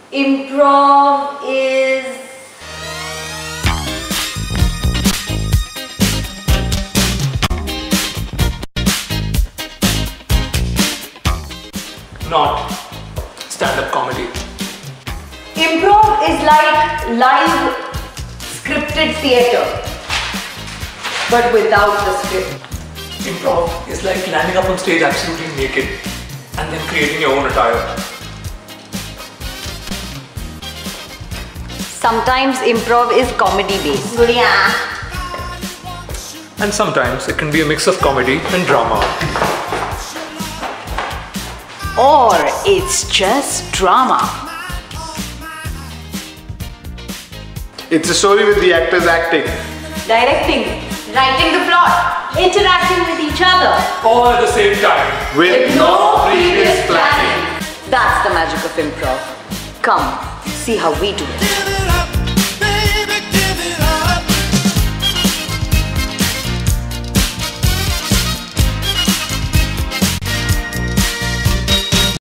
Improv is... not stand-up comedy. Improv is like live scripted theatre, but without the script. Improv is like landing up on stage absolutely naked and then creating your own attire. Sometimes improv is comedy based. And sometimes it can be a mix of comedy and drama. Or it's just drama. It's a story with the actors acting, Directing, writing the plot, interacting with each other. All at the same time. with no previous planning. That's the magic of improv. Come, see how we do it.